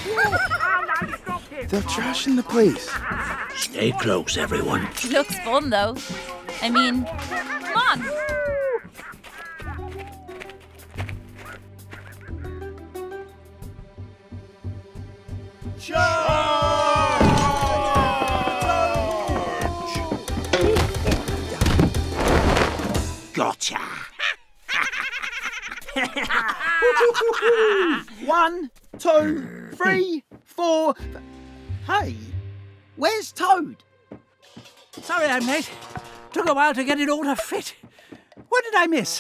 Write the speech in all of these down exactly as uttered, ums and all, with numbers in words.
They're trashing the place. Stay close, everyone. Looks fun, though. I mean, come on. Gotcha. One, two, three, four. Hey, where's Toad? Sorry I'm late. Took a while to get it all to fit. What did I miss?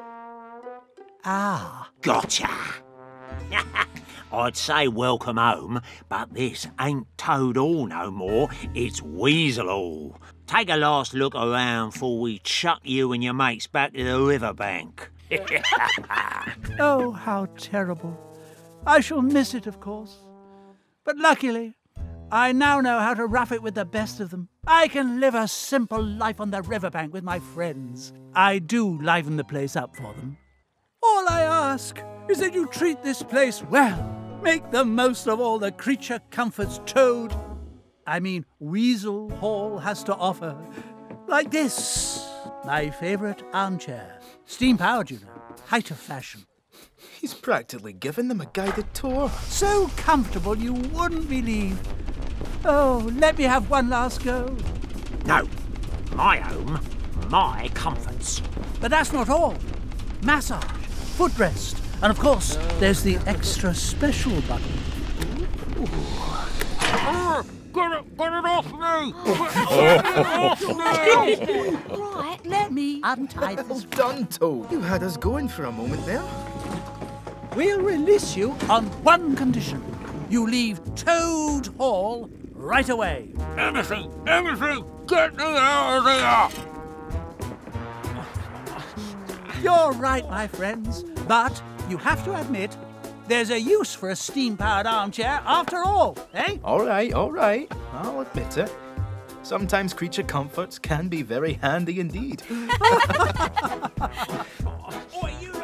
Ah. Gotcha. I'd say welcome home, but this ain't Toad Hall no more. It's Weasel Hall. Take a last look around before we chuck you and your mates back to the riverbank. Oh, how terrible. I shall miss it, of course. But luckily, I now know how to rough it with the best of them. I can live a simple life on the riverbank with my friends. I do liven the place up for them. All I ask is that you treat this place well. Make the most of all the creature comforts Toad, I mean Weasel Hall has to offer. Like this, my favourite armchair. Steam-powered, you know. Height of fashion. He's practically giving them a guided tour. So comfortable you wouldn't believe. Oh, let me have one last go. No. My home, my comforts. But that's not all. Massage, footrest, and of course, there's the extra special button. Oh, get it, get it off me! Get it off me! Right, let me untie this. Well done, Toad. You had us going for a moment there. We'll release you on one condition. You leave Toad Hall right away. Anything, anything, get me out of here! You're right, my friends, but you have to admit there's a use for a steam-powered armchair after all, eh? All right, all right. I'll admit it. Sometimes creature comforts can be very handy indeed. Oh, you